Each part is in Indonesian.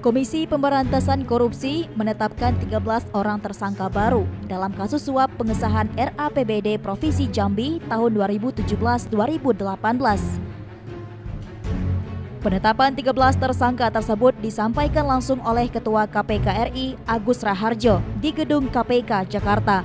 Komisi Pemberantasan Korupsi menetapkan 13 orang tersangka baru dalam kasus suap pengesahan RAPBD Provinsi Jambi tahun 2017-2018. Penetapan 13 tersangka tersebut disampaikan langsung oleh Ketua KPK RI Agus Raharjo di Gedung KPK Jakarta.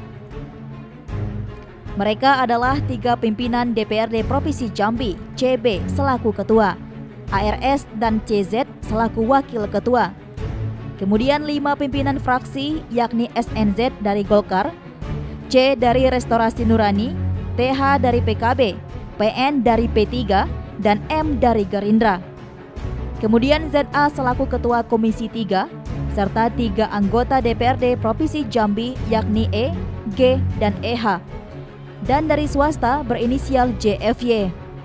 Mereka adalah 3 pimpinan DPRD Provinsi Jambi, CB selaku ketua, ARS dan CZ selaku wakil ketua. Kemudian 5 pimpinan fraksi yakni SNZ dari Golkar, C dari Restorasi Nurani, TH dari PKB, PN dari P3, dan M dari Gerindra. Kemudian ZA selaku ketua Komisi 3, serta 3 anggota DPRD Provinsi Jambi yakni E, G, dan EH. Dan dari swasta berinisial JFY.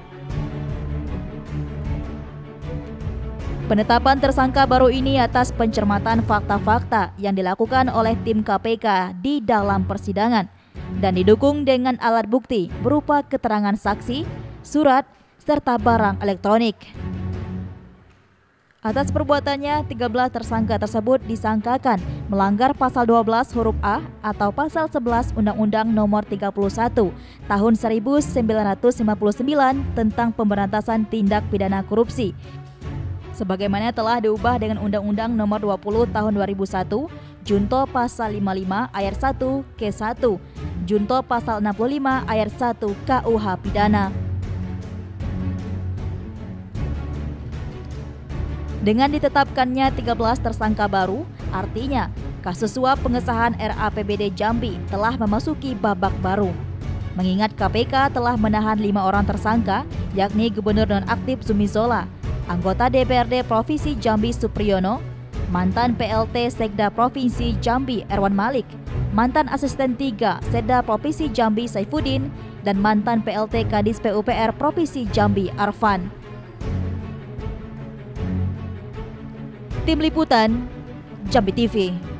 Penetapan tersangka baru ini atas pencermatan fakta-fakta yang dilakukan oleh tim KPK di dalam persidangan dan didukung dengan alat bukti berupa keterangan saksi, surat, serta barang elektronik. Atas perbuatannya, 13 tersangka tersebut disangkakan melanggar pasal 12 huruf A atau pasal 11 Undang-Undang Nomor 31 Tahun 1959 tentang Pemberantasan Tindak Pidana Korupsi. Sebagaimana telah diubah dengan Undang-Undang Nomor 20 Tahun 2001, Junto Pasal 55 Ayat 1 K1, Junto Pasal 65 Ayat 1 KUH Pidana. Dengan ditetapkannya 13 tersangka baru, artinya kasus suap pengesahan RAPBD Jambi telah memasuki babak baru. Mengingat KPK telah menahan 5 orang tersangka, yakni Gubernur Nonaktif Zumi Zola, anggota DPRD Provinsi Jambi Supriyono, mantan PLT Sekda Provinsi Jambi Erwan Malik, mantan Asisten 3 Sekda Provinsi Jambi Saifuddin, dan mantan PLT Kadis PUPR Provinsi Jambi Arfan. Tim Liputan, Jambi TV.